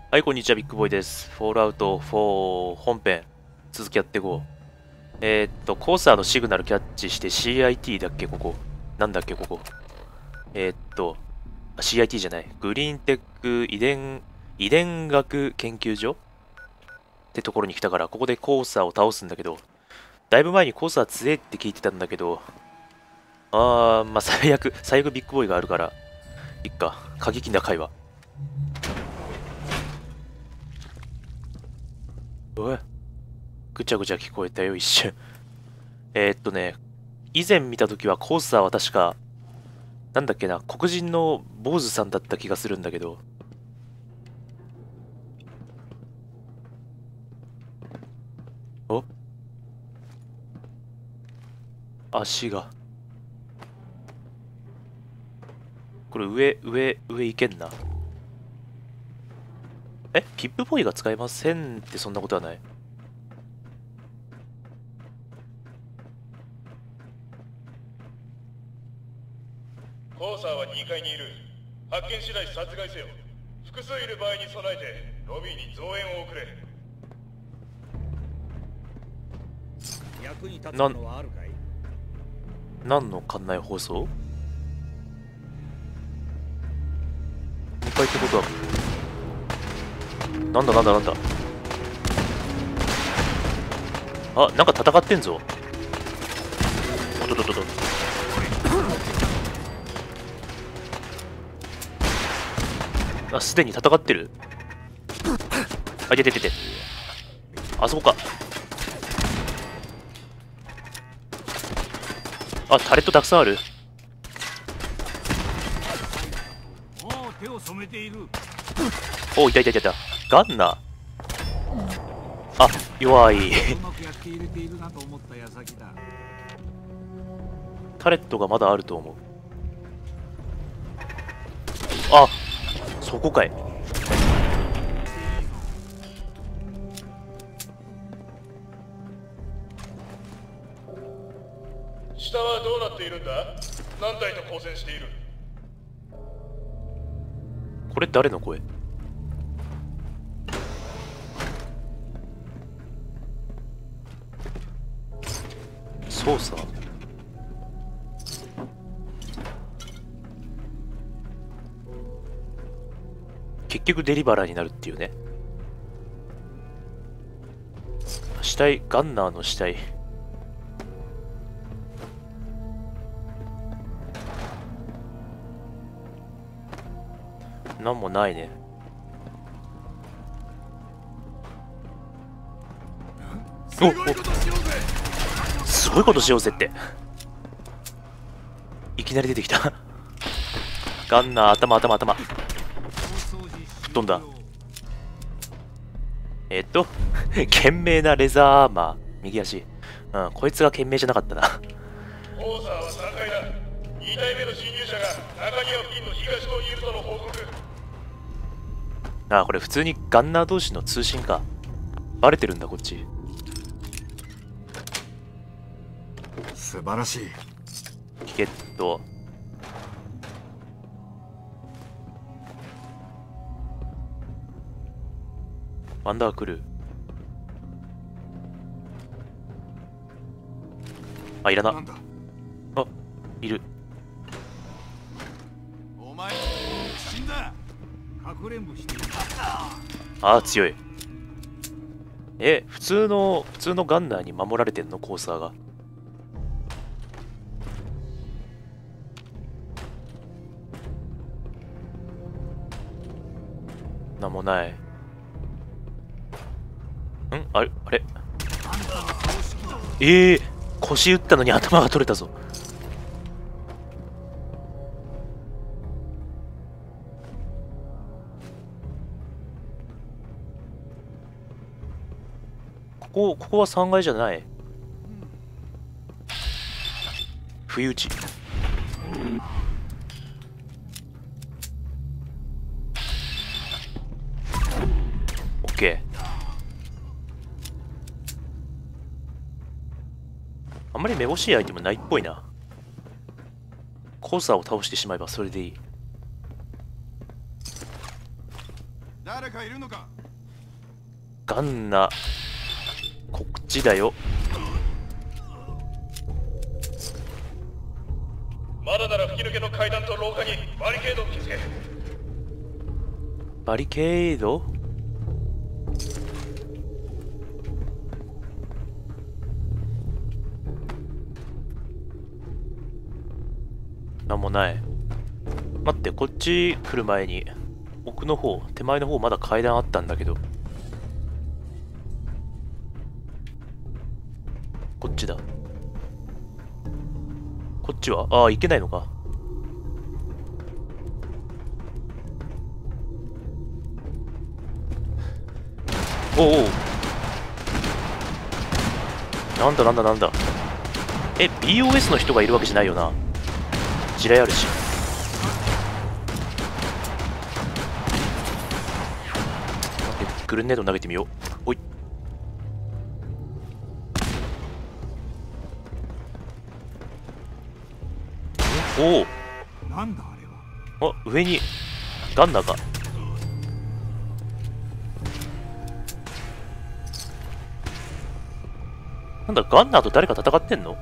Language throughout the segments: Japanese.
はい、こんにちは、ビッグボーイです。フォールアウト4本編、続きやっていこう。コーサーのシグナルキャッチして CIT だっけ、ここ。なんだっけ、ここ。CIT じゃない。グリーンテック遺伝学研究所ってところに来たから、ここでコーサーを倒すんだけど、だいぶ前にコーサー強えって聞いてたんだけど、まあ、最悪ビッグボーイがあるから、いっか。過激な会話。おい。ぐちゃぐちゃ聞こえたよ、一瞬。以前見たときはコースターは確か、なんだっけな、黒人の坊主さんだった気がするんだけど。お、足が。これ上いけんな。ピップボーイが使えませんってそんなことはない。 コーサーは2階にいる。発見次第殺害せよ。複数いる場合に備えてロビーに増援を送れ。 役に立つものはあるかい？ 何の館内放送 ?2 階ってことは、なんだ。あ、なんか戦ってんぞ。おっと。あ、すでに戦ってる。あ、出て。あそこか。あ、タレットたくさんある。 手を染めている。 お、いた。ガンナー。あ、弱い。 うまくやって入れているなと思った矢先だ。 タレットがまだあると思う。あ、そこかい。 下はどうなっているんだ？何体と交戦している？ これ誰の声？操作？結局デリバラーになるっていうね。死体、ガンナーの死体。なんもないね。すごいことしようぜって。いきなり出てきた。ガンナー、頭。吹っ飛んだ。懸命なレザーアーマー。右足。こいつが懸命じゃなかったな。 コーサーは3階だ。2体目の侵入者が中庭付近の東棟にいるとの報告。 これ普通にガンナー同士の通信か。バレてるんだ、こっち。 素晴らしい。 チケット。ワンダークルー。あ、いらな。 なんだ？ あ、いる。 お前死んだ。かくれんぼしている。 あ、強い。普通のガンナーに守られてんの、コーサーが。なんもない。あれ腰打ったのに頭が取れたぞ。ここは3階じゃない。不意打ち。オッケー。あんまりめぼしいアイテムないっぽいな。コーサーを倒してしまえばそれでいい。 だ誰かいるのか。 ガンナこっちだよ。 まだなら吹き抜けの階段と廊下にバリケードを築け。 バリケード。なんもない。待って、こっち来る前に奥の方、手前の方まだ階段あったんだけど。こっちだ。こっちはああ、行けないのか。おお、なんだなんだなんだ。え、BOS の人がいるわけじゃないよな。地雷あるし。待って、グルネード投げてみよう。おい。おお、 なんだあれは。 あ、上にガンナーか。なんだ、ガンナーと誰か戦ってんの？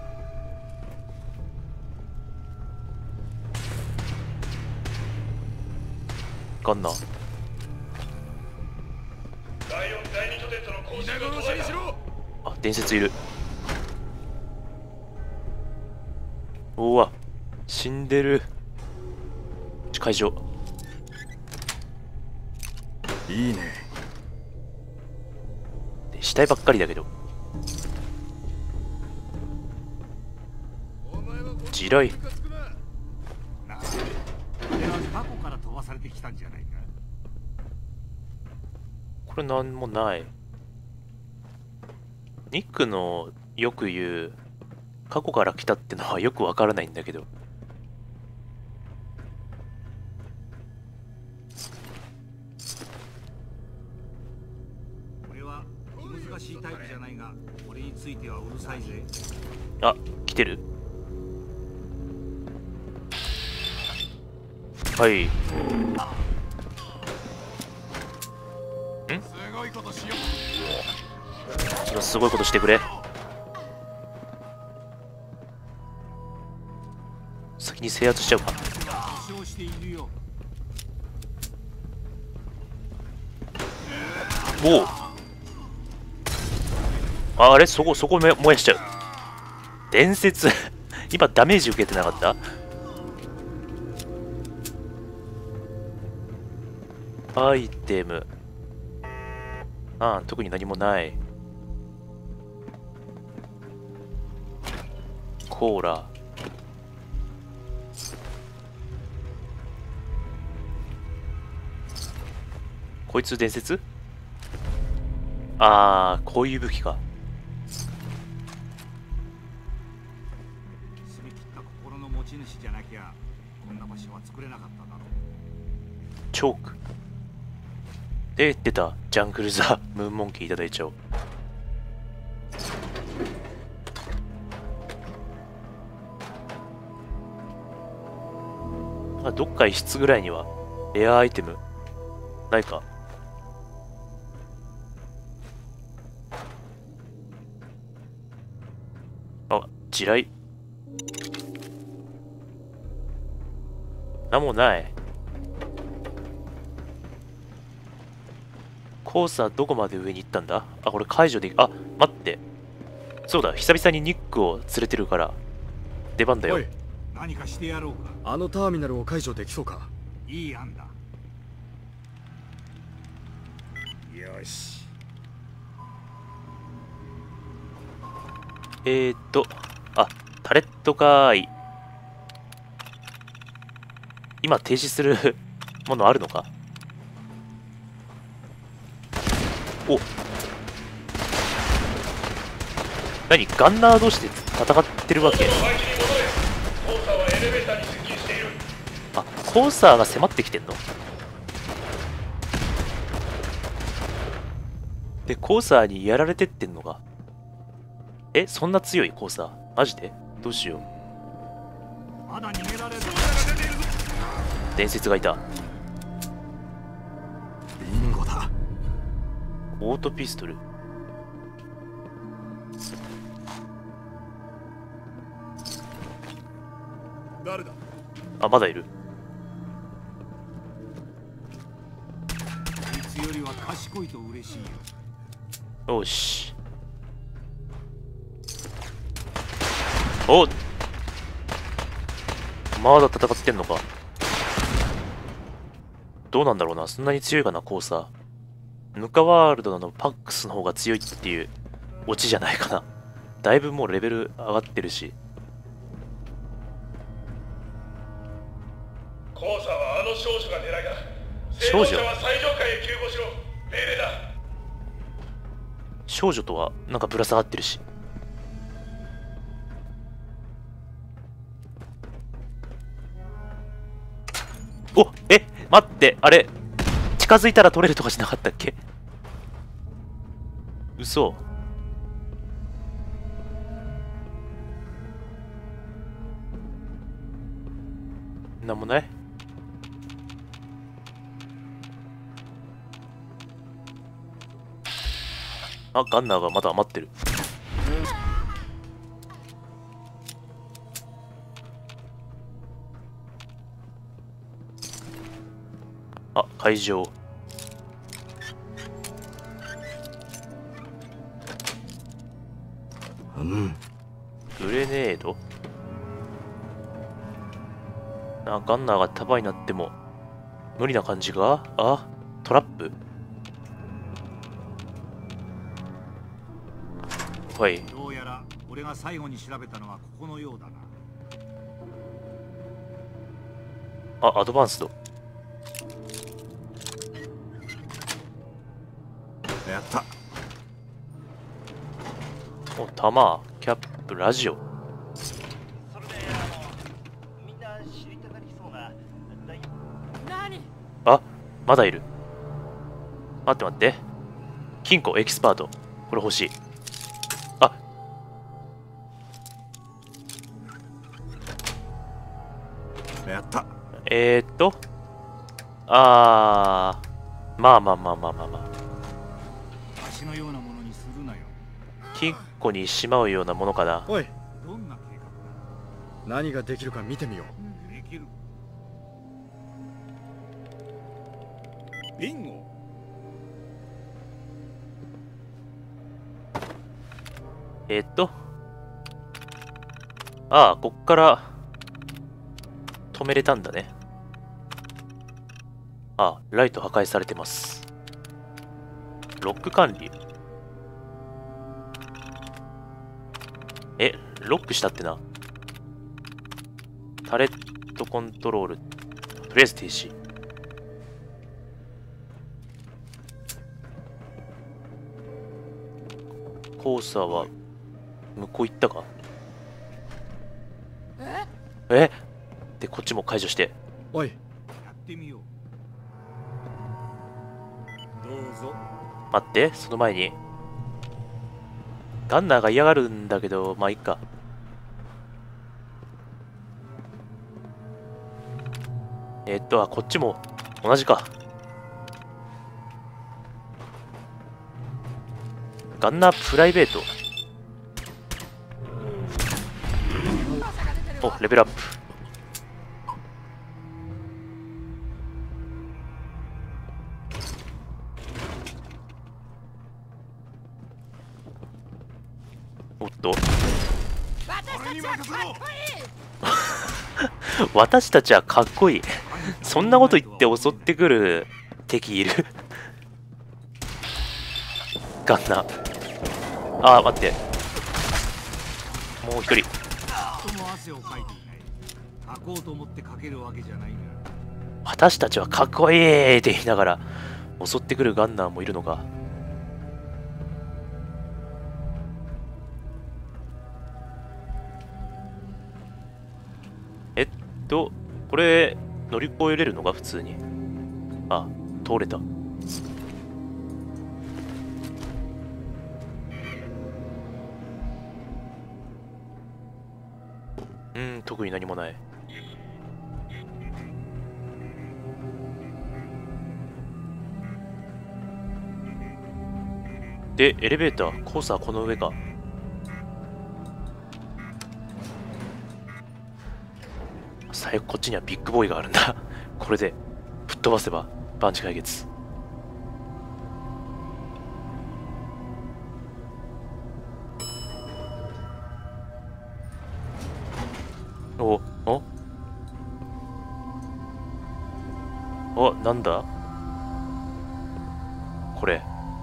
ガンナー。 第4、第2拠点との交信を皆殺しにしろ。 あ、伝説いる。おわ、死んでる。会場。 いいね。 死体ばっかりだけど。地雷。 なあ、これは過去から飛ばされてきたんじゃないか。 これなんもない。ニックのよく言う過去から来たってのはよくわからないんだけど。 これは気難しいタイプじゃないが、俺についてはうるさいぜ。 あ、来てる。はい。 すごいことしよう。 今すごいことしてくれ。先に制圧しちゃうか。 負傷しているよ。 おお、あれ、そこ燃やしちゃう。伝説今ダメージ受けてなかった？アイテム。ああ、特に何もない。コーラ。こいつ伝説？ああ、こういう武器か。 澄み切った心の持ち主じゃなきゃこんな場所は作れなかっただろう。 チョーク。で、出た。ジャングルザ・ムーンモンキーいただいちゃおう。あ、どっか一室ぐらいにはレアアイテムないか。あ、地雷。なんもない。コースはどこまで上に行ったんだ？あ、これ解除で、あ、待って。そうだ、久々にニックを連れてるから、出番だよ。 おい、 何かしてやろうか。 あのターミナルを解除できそうか。 いい案だ。よし。 あ、タレットかーい。今停止するものあるのか？お、何？ガンナー同士で戦ってるわけ？ 配置に戻れ。コーサーはエレベーターに接近している。 あ、コーサーが迫ってきてんの？で、コーサーにやられてってんのか？え、そんな強いコーサー？マジで？どうしよう。 まだ逃げられる。 伝説がいた。 ビンゴだ。 オートピストル。 誰だ。 あ、まだいる。 いつよりは賢いと嬉しいよ。 よし。お、まだ戦ってんのか。どうなんだろうな。そんなに強いかな、コーサー。ヌカワールドのパックスの方が強いっていうオチじゃないかな。だいぶもうレベル上がってるし。 コーサーはあの少女が狙いだ。 少女生存者は最上階へ急行しろ。命令だ。 少女とはなんかぶら下がってるし。お、待って、あれ近づいたら取れるとかじゃなかったっけ。嘘。なんもない。あ、ガンナーがまだ余ってる。あ、会場。グレネード。ガンナーが束になっても無理な感じが。あ、トラップ。はい。 どうやら俺が最後に調べたのはここのようだな。 あ、アドバンスド。 やった。 お、弾、キャップ、ラジオ。 それでみんな知りたがりそうな何。 あ、まだいる。待って待って。金庫エキスパート。これ欲しい。あ、 やった。 まあまあまあまあまあまあ。 足のようなものにするなよ。 金庫にしまうようなものかな。 おい、 どんな計画何ができるか見てみよだ。できる。ビンゴ。 ああ、こっから止めれたんだね。あ、ライト破壊されてます。ロック管理。ロックしたってな。タレットコントロール。とりあえず停止。コーサーは向こう行ったか。で、こっちも解除して。 う。おい、 やってみよう。どうぞ。 待って、その前に。ガンナーが嫌がるんだけど、まあいいか。こっちも同じか。ガンナープライベート。お、レベルアップ。おっと。私たちはかっこいい。そんなこと言って襲ってくる敵いる。ガンナー。あー、待って。もう一人。 人も汗をかいていない。書こうと思って書けるわけじゃないが。 私たちはかっこいいって言いながら襲ってくるガンナーもいるのか。これ乗り越えれるのが普通に。あ、通れた。特に何もない。 で、エレベーター、コースはこの上か。最悪こっちにはビッグボーイがあるんだ。これでぶっ飛ばせば万事解決。お、なんだこれ。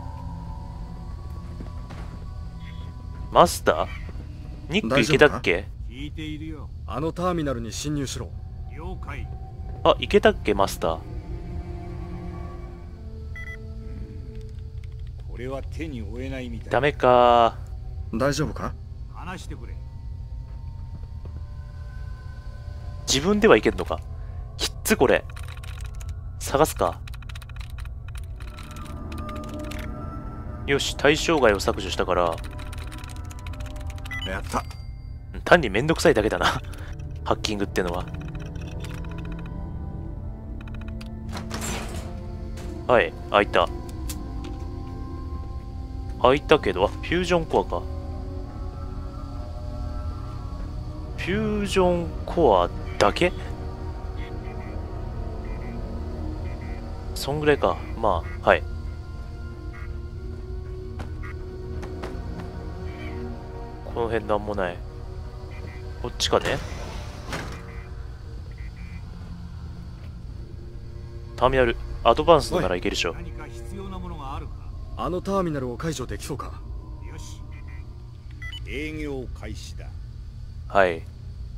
マスターニック行けたっけ？ 聞いているよ。 あのターミナルに侵入しろ。 了解。 あ、行けたっけマスター。 これは手に負えないみたい。 ダメか。 大丈夫か？ 話してくれ。 自分では行けんのか。きっつこれ。探すか。よし、対象外を削除したから。 やった。 単にめんどくさいだけだな。ハッキングってのは。はい、開いた。開いたけど、あ、フュージョンコアか。フュージョンコアだけ？そんぐらいか。まあ、はい。この辺なんもない。こっちかね。ターミナル、アドバンスならいけるでしょ。 何か必要なものがあるか。 あのターミナルを解除できそうか？ よし。営業開始だ。 はい。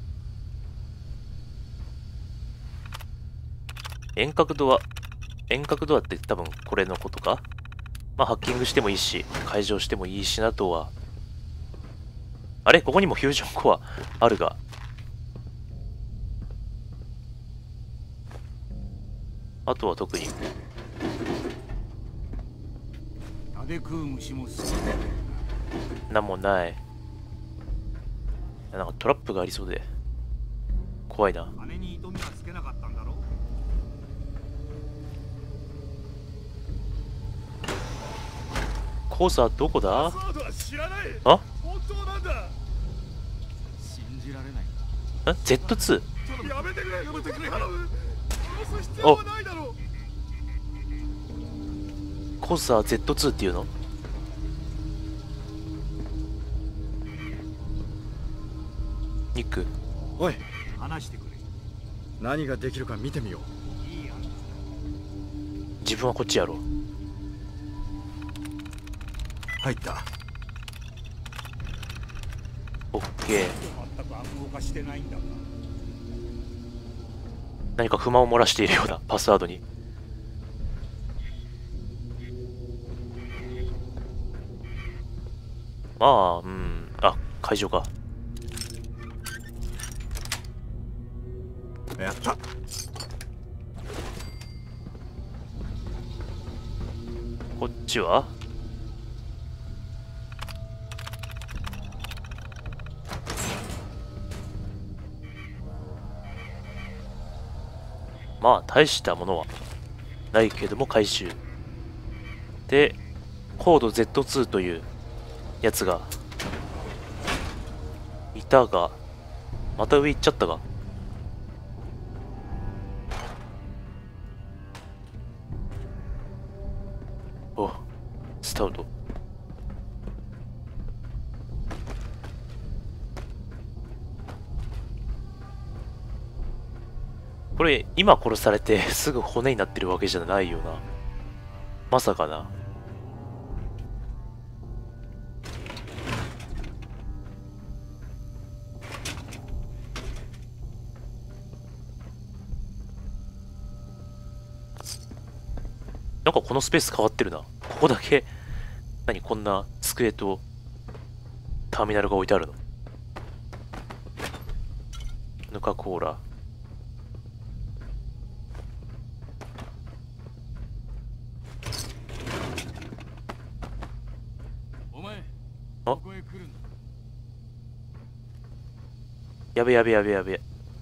遠隔ドアって多分これのことか。まあハッキングしてもいいし、解錠してもいいしなとは。あれここにもフュージョンコアあるが。あとは特に。 タデ食う虫もすなんもない。なんかトラップがありそうで怖いな。 金に糸目はつけなかったんだろう。 コースはどこだ？ パスワードは知らない。 あ？ 本当なんだ。 信じられない。 Z2？ やめてくれ。やめてくれ。頼む。殺す必要はないだろう。 コースは Z2 っていうの？ニック。 おい、 話してくれ。 何ができるか見てみよう。 いいや。 自分はこっちやろう。 入った。 オッケー。 全く暗号化してないんだが。 何か不満を漏らしているようだ。パスワードに。まあ、あ、会場か。 やった。 こっちは？まあ大したものはないけども回収で、コード Z2 というやつがいたが、また上行っちゃったが。お、スタウト。これ今殺されてすぐ骨になってるわけじゃないよな。まさかな。なんかこのスペース変わってるな。ここだけ何こんな机とターミナルが置いてあるの。ヌカコーラ。 お前、 あ、 ここへ来るんだ。 やべやべやべやべ。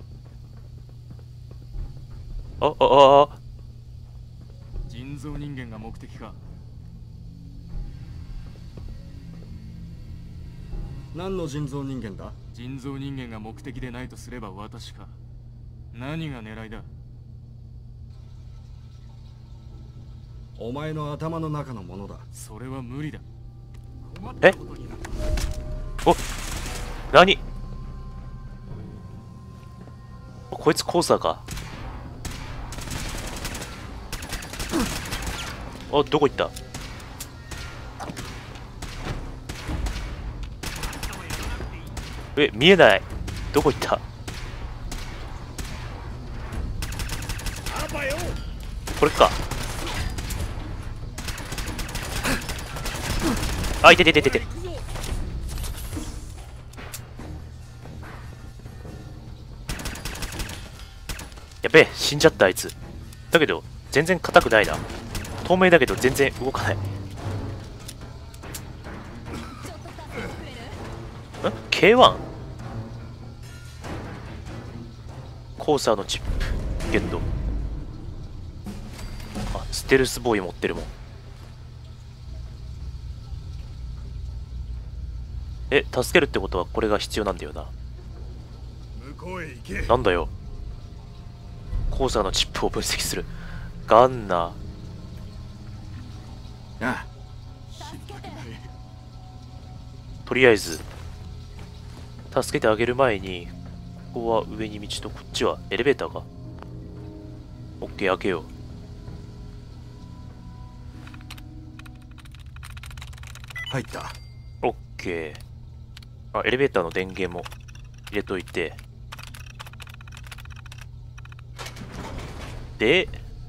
あ。 人造人間が目的か。 何の人造人間だ？ 人造人間が目的でないとすれば私か。何が狙いだ？ お前の頭の中のものだ。 それは無理だ。 えお、何？こいつコーサーか。あ、どこ行った？え、見えない。どこ行った？これか。あ、いててててて。やべえ、死んじゃったあいつ。だけど全然硬くないな。透明だけど全然動かない。ん？ K1？ コーサーのチップゲット。あ、ステルスボーイ持ってるもん。え、助けるってことはこれが必要なんだよな。 向こうへ行け。 なんだよ。コーサーのチップを分析する。ガンナー。 ああ、 とりあえず助けてあげる前に、ここは上に道とこっちはエレベーターか。オッケー、開けよう。 入った。 オッケー。あ、エレベーターの電源も入れといて。で、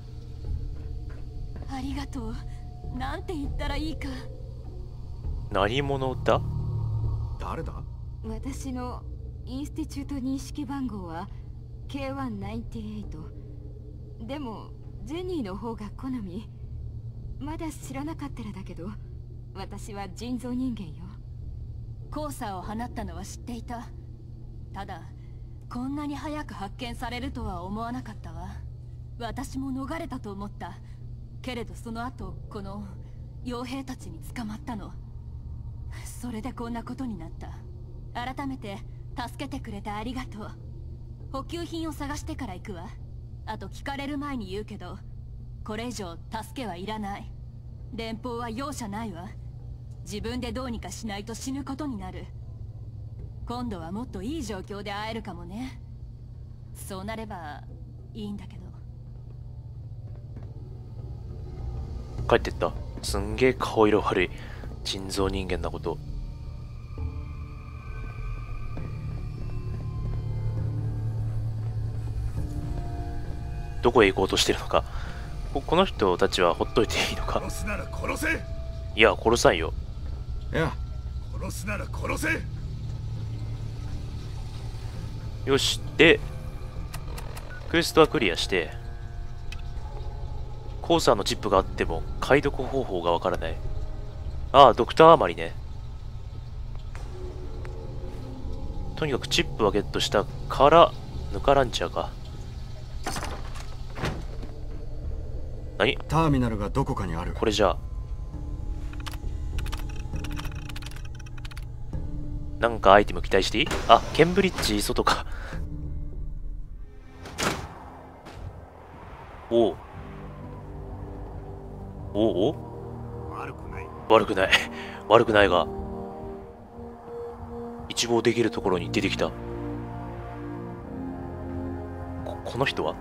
ありがとう。なんて言ったらいいか。 何者だ？ 誰だ？ 私のインスティチュート認識番号は K198。でもジェニーの方が好み。まだ知らなかったらだけど、私は人造人間よ。コーサーを放ったのは知っていた。ただこんなに早く発見されるとは思わなかったわ。私も逃れたと思った。けれどその後この傭兵たちに捕まったの。それでこんなことになった。改めて助けてくれてありがとう。補給品を探してから行くわ。あと聞かれる前に言うけど、これ以上助けはいらない。連邦は容赦ないわ。自分でどうにかしないと死ぬことになる。今度はもっといい状況で会えるかもね。そうなればいいんだけど。 帰ってった。すんげえ顔色悪い人造人間なこと。どこへ行こうとしてるのか。この人たちはほっといていいのか。 殺すなら殺せ。 いや、殺さんよ。 いや、 殺すなら殺せ。 よし。で、クエストはクリアして、コーサーのチップがあっても解読方法がわからない。ああ、ドクターアマリね。とにかくチップはゲットしたから、ヌカランチャーか。何？ ターミナルがどこかにある。 これじゃあ。なんかアイテム期待していい？あ、ケンブリッジ外か。おう。おう悪くない。 悪くない。悪くないが。一望できるところに出てきた。この人は？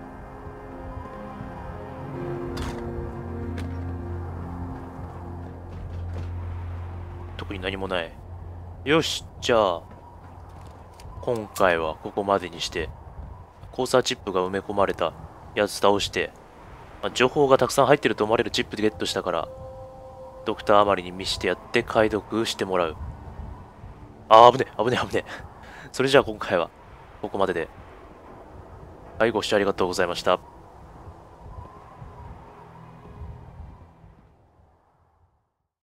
特に何もない。よし、じゃあ今回はここまでにして、コーサーチップが埋め込まれたやつ倒して、情報がたくさん入ってると思われるチップでゲットしたから、ドクターアマリに見してやって解読してもらう。あー、危ね危ね危ね。それじゃあ今回はここまでで。はい、ご視聴ありがとうございました。